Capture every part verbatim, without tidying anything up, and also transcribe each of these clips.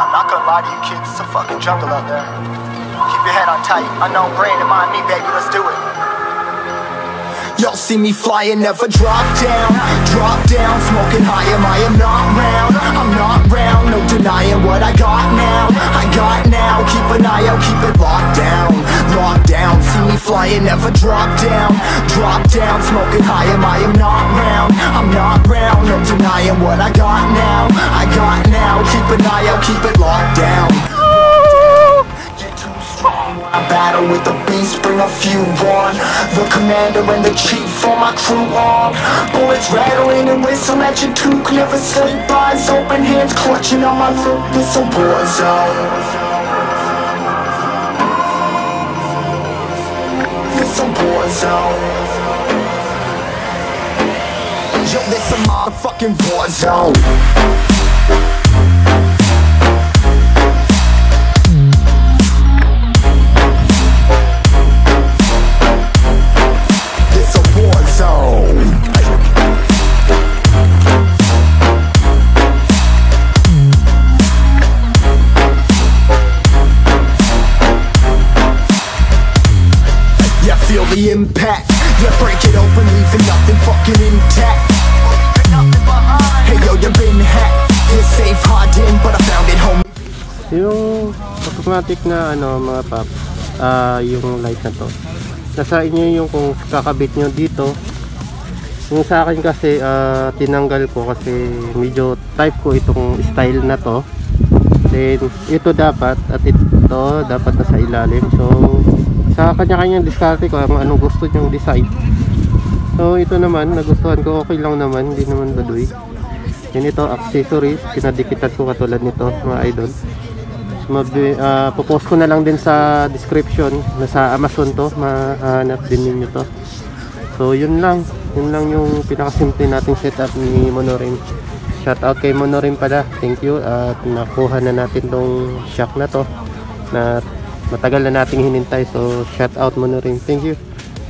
I'm not gonna lie to you kids, it's a fucking jungle out there. Keep your head on tight, unknown brain and mind me, baby, let's do it. Y'all see me flying, never drop down. Drop down, smoking high, am I am not round. I'm not round, no denying what I got now. I got now, keep an eye out, keep it locked down. Locked down, see me flying, never drop down. Drop down, smoking high, am I am not round. I'm not round, no denying what I got now. I got now, keep an eye out, keep it locked down. I battle with the beast, bring a few on. The commander and the chief for my crew on. Bullets rattling and whistle at your toque. Never sleep, eyes open, hands clutching on my look. It's a war zone. It's a war zone. Yo, this a motherfucking war zone. The impact, yeah, break it open, leaving nothing fucking intact. Hey yo, you been hacked. You're safe, hard in, but I found it home. Yung automatic na ano mga pop, uh, yung light na to, nasa inyo yung kung kakabit nyo dito. Yung sa akin kasi uh, tinanggal ko kasi medyo type ko itong style na to. Then ito dapat at ito dapat nasa ilalim. So sa kanya-kanyang diskarte ko kung anong gusto nyong design. So ito naman nagustuhan ko, okay lang naman, hindi naman baduy. Yan ito accessories, pinadikitan ko katulad nito mga idol. Uh, popost ko na lang din sa description, nasa Amazon to, mahanap din ninyo to. So yun lang, yun lang yung pinakasimple nating setup ni Monorim. Shout out kay Monorim pala, thank you. At nakuha na natin tong shock na to na matagal na nating hinintay. So shout out Monorim, thank you.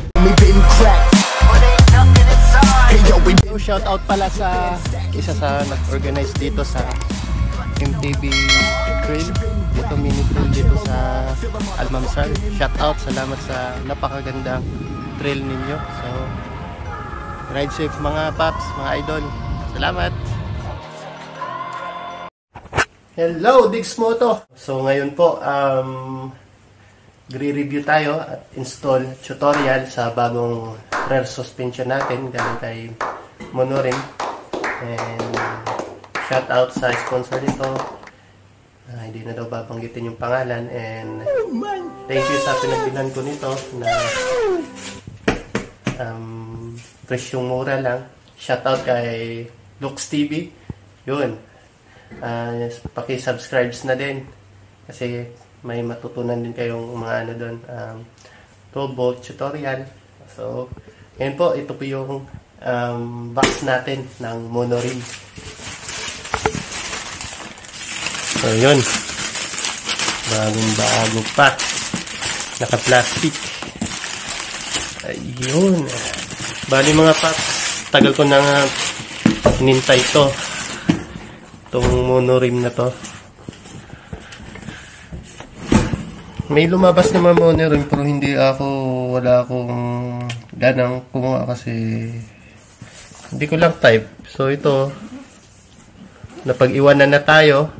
So, shout out pala sa isa sa nag-organize dito sa M T B trail, dito mini trail dito sa Almamsal. Shout out, salamat sa napakagandang trail ninyo. So ride safe mga paps, mga idol, salamat. Hello Diggs Moto. So ngayon po um gre-review tayo at install tutorial sa bagong rear suspension natin galing kay Monorim. And shout out sa sponsor nito, uh, hindi na daw babanggitin yung pangalan. And thank you sa pinagbilhan ko nito na um, presyong mura lang. Shout out kay Lux T V. Yun, uh, paki-subscribes na din kasi may matutunan din kayong mga ano doon, um, twelve volt tutorial. So ngayon po, ito po yung um, box natin ng Monorim. So yun, bagong bago pa, naka plastic. Ayun, bali mga paps, tagal ko na nga hinintay ito, itong Monorim na to. May lumabas naman Monorim pero hindi ako, wala akong ganang kumuha kasi hindi ko lang type. So ito, napag-iwanan na tayo.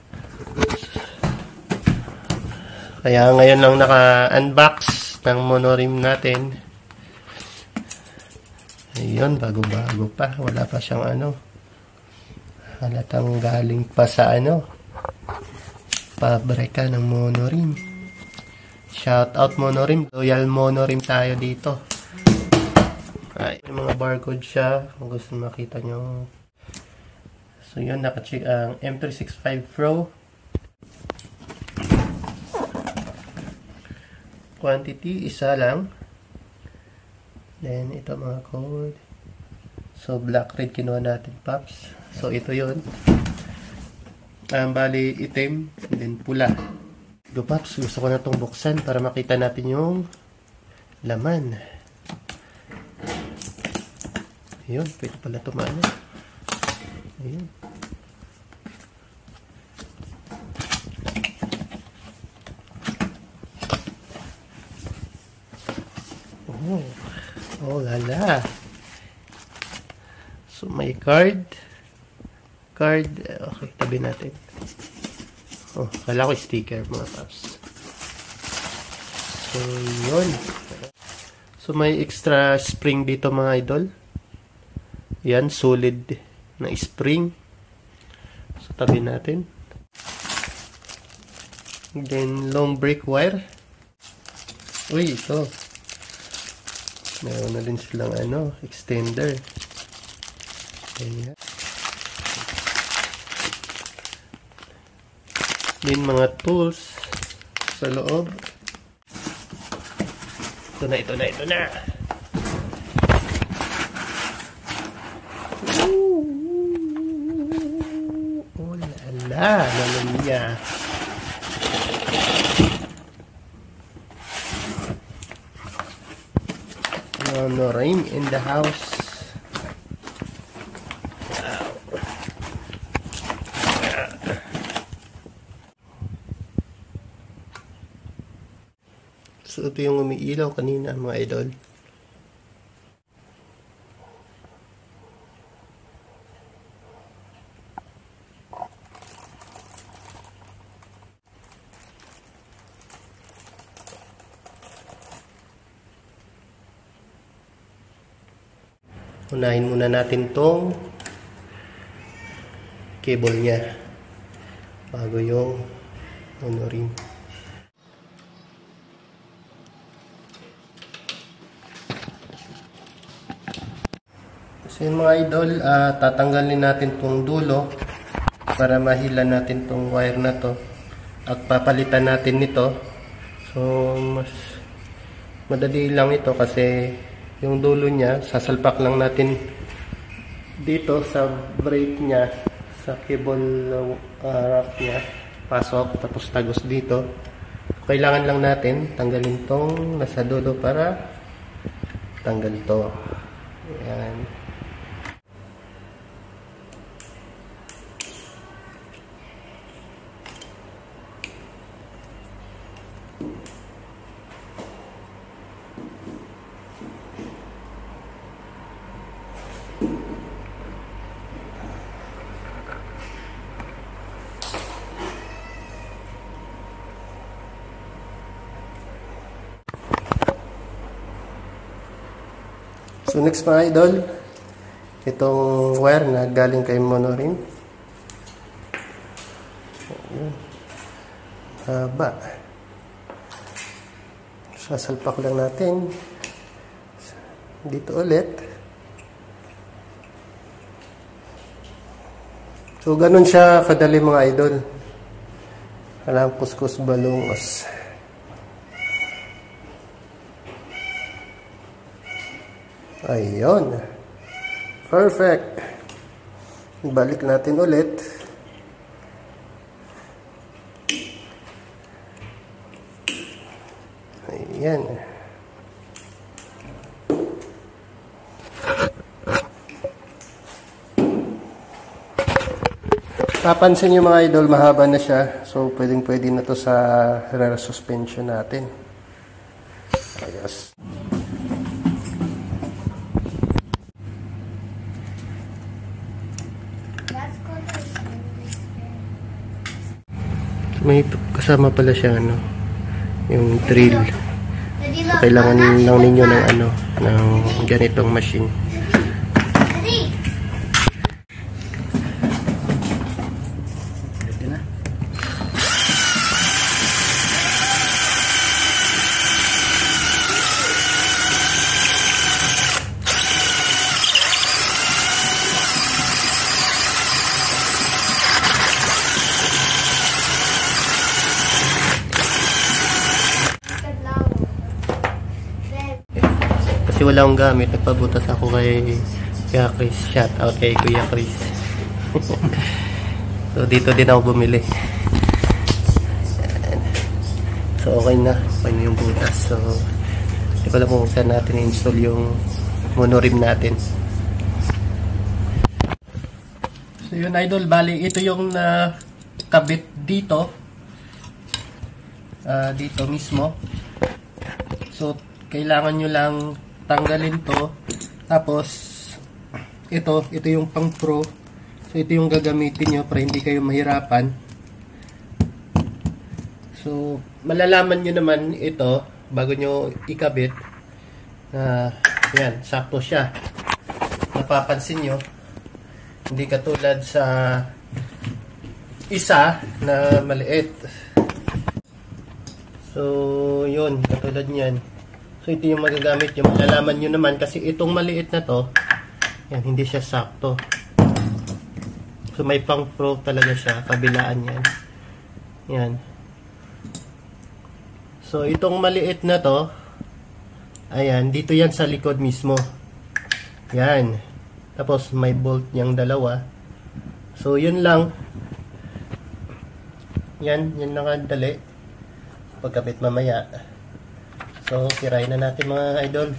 Kaya ngayon lang naka-unbox ng Monorim natin. Ayun, bago-bago pa. Wala pa siyang ano. Halatang galing pa sa ano, pabrika ng Monorim. Shout out Monorim, loyal Monorim tayo dito. Ay, may mga barcode siya kung gusto makita nyo. So yun, naka-check ang M three sixty-five Pro. Quantity, isa lang. Then ito mga code. So black red kinuha natin paps. So ito yun. Um, bali itim, then pula. Go paps, gusto ko na itong buksan para makita natin yung laman. Ayun, pwede pala tumana. Ayun. Oh lala. So may card. Card. Okay, tabi natin. Oh, kala ko sticker mga paps. So yun. So may extra spring dito mga idol. Yan, solid na spring. So tabi natin. Then long break wire. Uy, ito. Meron na din silang ano, extender. Ayan. Din mga tools sa loob. Ito na, ito na, ito na. Ooh, oh lala, naman niya. No rain in the house. Wow. So ito yung umiilaw kanina mga idol. Unahin muna natin tong cable niya bago yung mono rim. So yun mga idol, uh, tatanggalin natin tong dulo para mahila natin tong wire na to at papalitan natin nito. So mas madali lang ito kasi yung dulo niya, sasalpak lang natin dito sa brake niya, sa cable uh, wrap niya, pasok, tapos tagos dito. Kailangan lang natin tanggalin tong nasa dulo para tanggal to. Ayan. So next mga idol, itong wire na galing kay mono rim. Haba. Sasalpak lang natin dito ulit. So ganun siya kadali mga idol. Walang kuskus balungos. Ayun. Perfect. Balik natin ulit. Ayan. Papansin nyo mga idol, mahaba na siya. So, pwedeng pwede na to sa rear suspension natin. Ayos. May kasama pala siya ano, yung drill. So, kailangan lang ninyo ng ano, ng ganitong machine. Kasi wala akong gamit, nagpabutas ako kay Kuya Chris. Shout out kay Kuya Chris. So dito din ako bumili. So okay na, okay na yung butas. So hindi ko lang kung saan natin i-install yung mono rim natin. So yun idol, bali ito yung uh, kabit dito. Uh, dito mismo. So kailangan nyo lang tanggalin to. Tapos ito, ito yung pang pro. So ito yung gagamitin nyo para hindi kayo mahirapan. So malalaman nyo naman ito bago nyo ikabit na uh, yan, sakto siya. Napapansin nyo, hindi katulad sa isa na maliit. So yun, katulad nyan. So ito yung magagamit nyo. Malalaman nyo naman kasi itong maliit na to, yan, hindi siya sakto. So may pang pro talaga siya, kabilaan yan. Yan. So itong maliit na to, ayan, dito yan sa likod mismo. Yan. Tapos may bolt niyang dalawa. So yun lang. Yan, yan nakadali. Pagkabit mamaya. So tirahin na natin mga idol.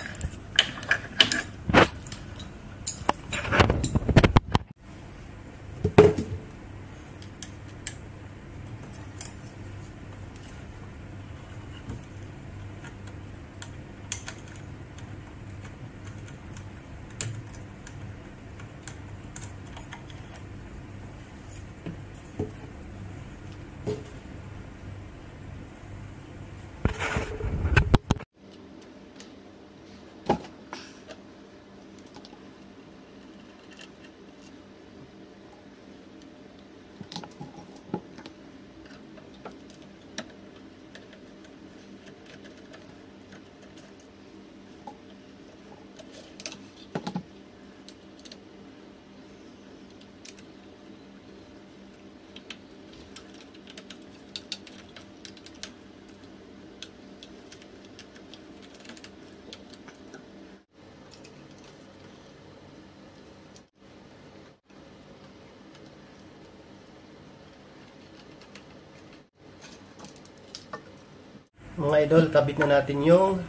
Mga idol, kabit na natin yung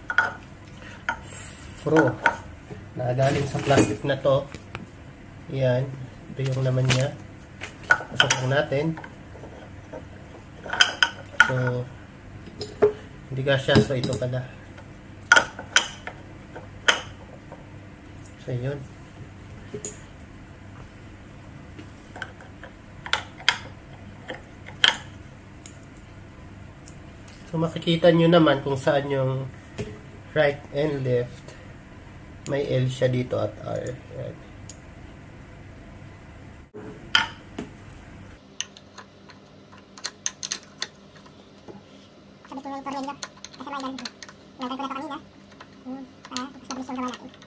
pro na galing sa plastic na to. Yan, ito yung laman niya. Pasok lang natin. So hindi kasya, so ito pala. So yun. So makikita nyo naman kung saan yung right and left. May L siya dito at R. Yan. Sabi ko yung tornilyo. Kasi may galing. Nagal ko na ito kanina. Hmm. Para stabilis yung gawa natin.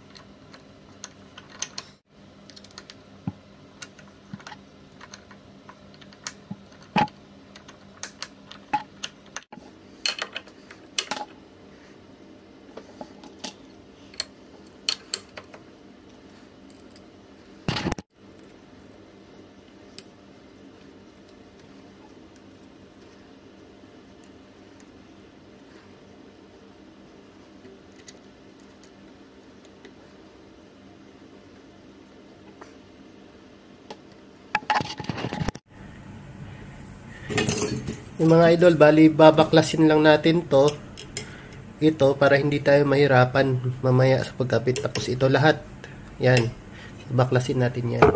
Yung mga idol, bali babaklasin lang natin to ito para hindi tayo mahirapan mamaya sa pagkapit. Tapos ito lahat, yan, baklasin natin yan.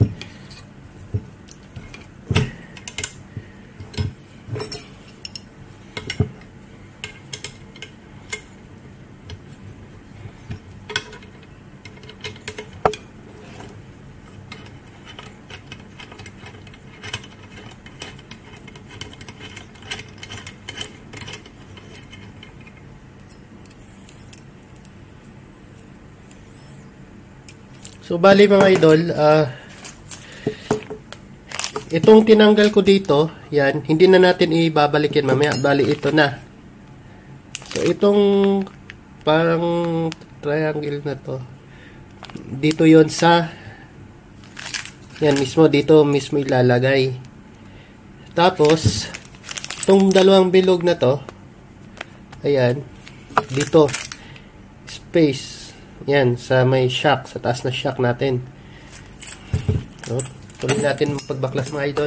So bali mga idol, uh, itong tinanggal ko dito, yan, hindi na natin ibabalik yan mamaya, bali ito na. So itong parang triangle na to, dito yon sa, yan mismo, dito mismo ilalagay. Tapos itong dalawang bilog na to, ayan, dito, space. Yan, sa may shock, sa taas na shock natin. So, tuloy natin pagbaklas mga idol.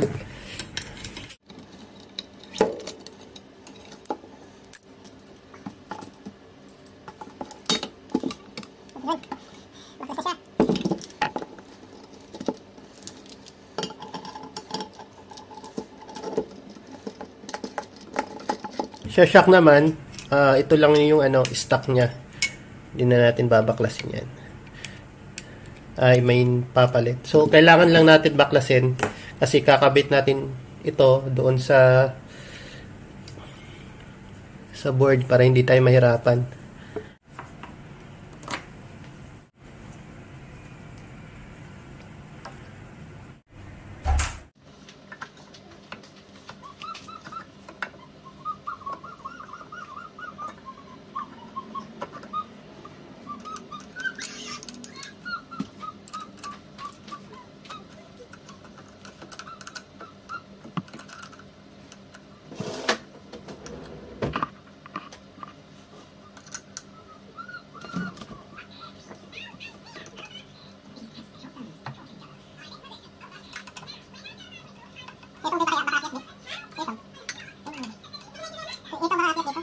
Sa shock naman, uh, ito lang yung ano, stock niya. Hindi na natin babaklasin yan. Ay, may papalit. So, kailangan lang natin baklasin kasi kakabit natin ito doon sa sa board para hindi tayo mahirapan. Ito dito kaya makakit dito. Ito. Ito makakit dito.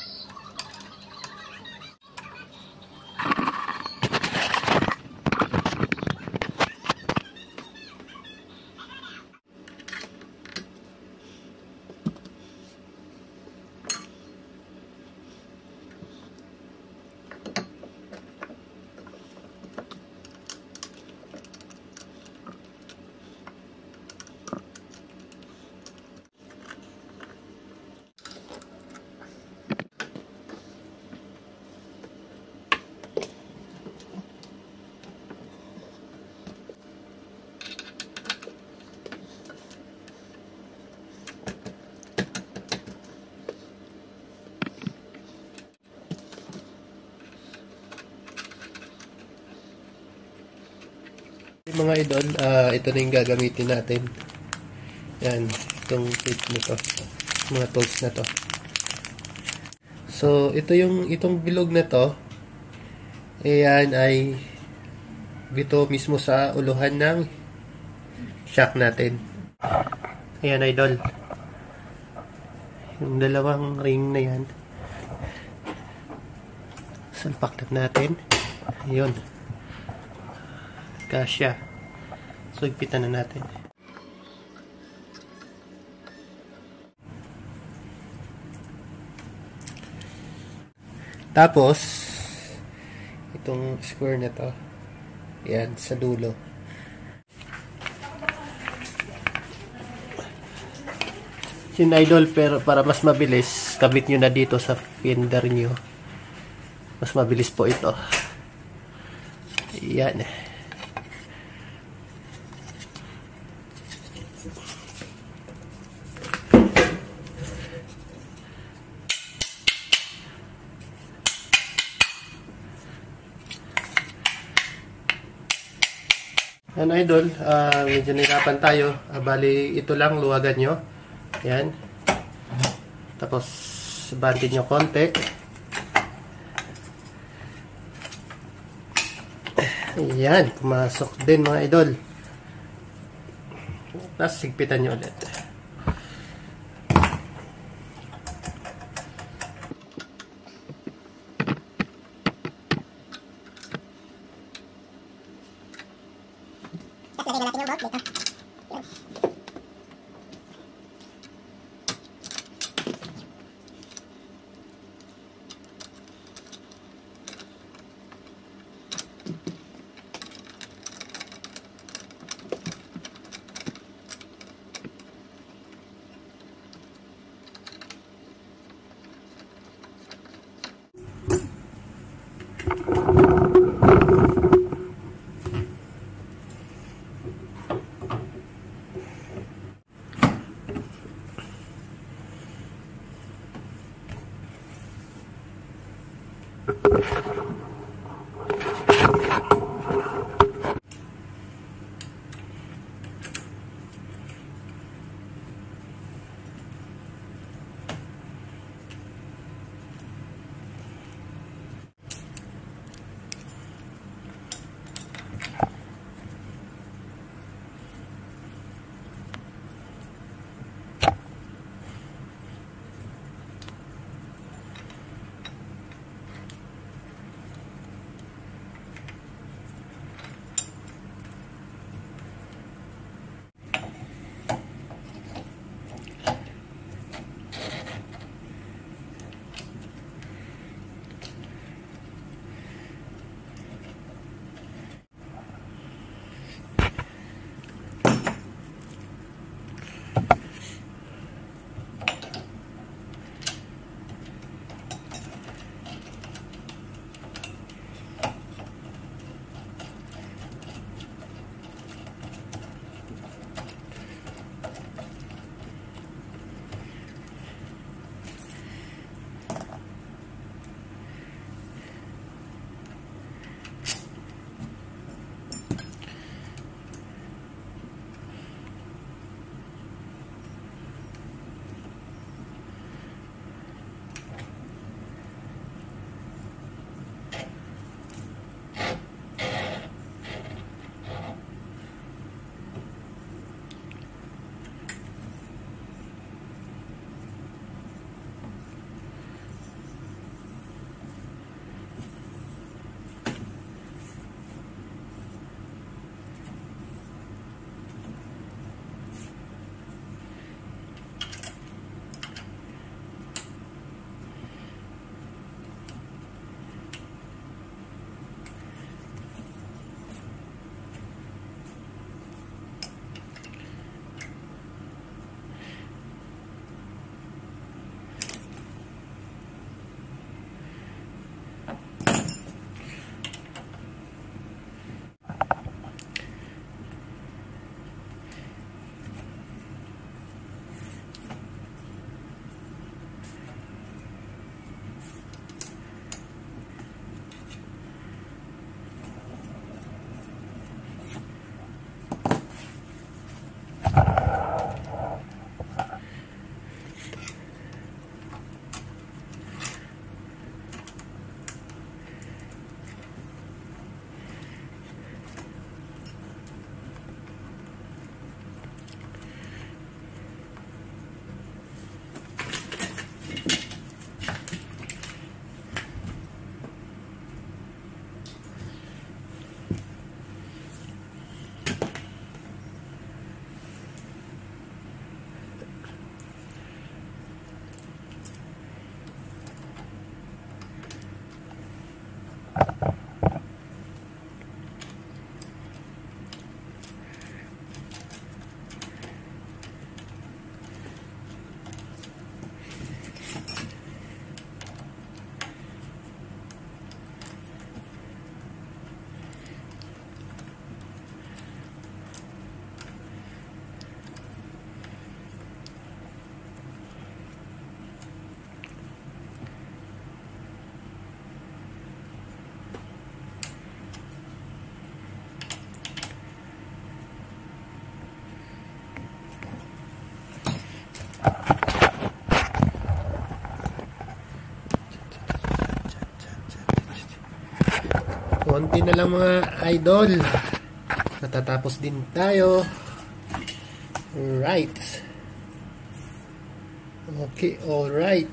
Mga idol, uh, ito na yung gagamitin natin. Yan, itong kit nito, mga tools na to. So, ito yung itong bilog na to. Ayan ay dito mismo sa uluhan ng shock natin. Ayan idol. Yung dalawang ring na yan. Salpak lang natin. Ayun. Kasya. So, igpitan na natin. Tapos, itong square na to, yan, sa dulo. Sin idol, pero para mas mabilis, kabit nyo na dito sa fender nyo. Mas mabilis po ito. Yan. Yan idol, uh, medyo nirapan tayo. Uh, bali, ito lang, luwagan nyo. Yan. Tapos, bandin nyo konti. Yan, pumasok din mga idol. Tapos, sigpitan nyo ulit. Lagyan natin yung bolt dito. Yun. na lang mga idol. Natatapos din tayo. Right. Okay, alright.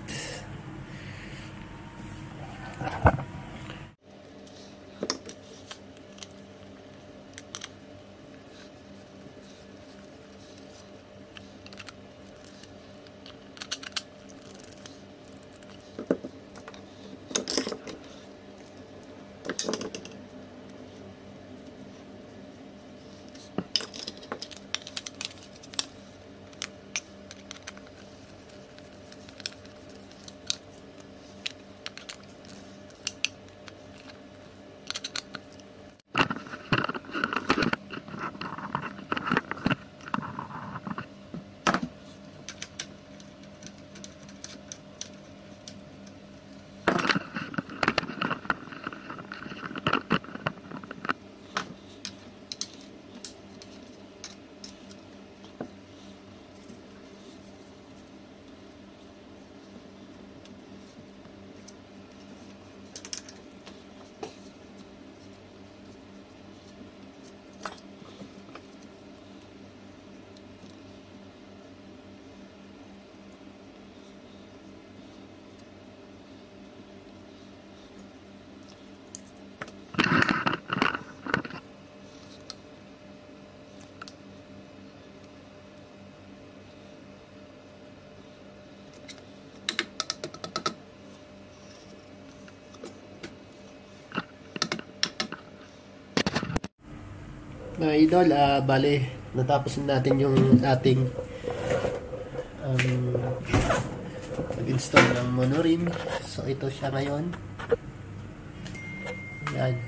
Mga idol, uh, bale, natapos natin yung ating um, nag-install ng monorim. So, ito siya ngayon. Ayan.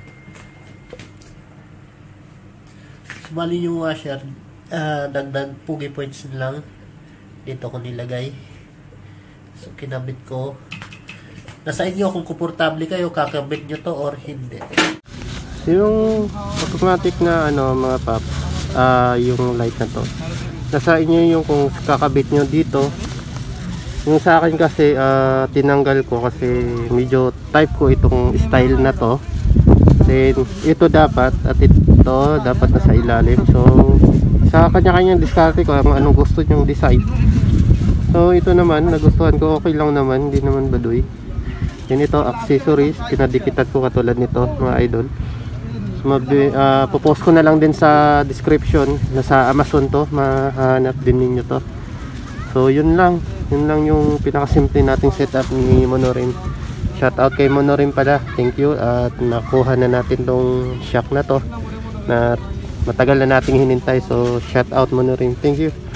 So, bali yung washer, uh, dagdag pugi points lang. Dito ko nilagay. So, kinabit ko. Nasa inyo kung komportable kayo, kakabit nyo to or hindi. Yung automatic na ano mga pap, uh, yung light na to, nasa inyo yung kung kakabit nyo dito. Yung sa akin kasi uh, tinanggal ko kasi medyo type ko itong style na to. Then ito dapat at ito dapat nasa ilalim. So sa kanya-kanyang diskarte ko kung anong gusto nyong design. So ito naman nagustuhan ko, okay lang naman, hindi naman baduy. Yan ito accessories, pinadikitan ko katulad nito mga idol. So, uh, popost ko na lang din sa description, nasa Amazon to, mahanap din ninyo to. So yun lang, yun lang yung pinakasimple nating setup ni Monorim. Shout out kay Monorim pala, thank you. At nakuha na natin tong shock na to na matagal na nating hinintay. So shout out Monorim, thank you.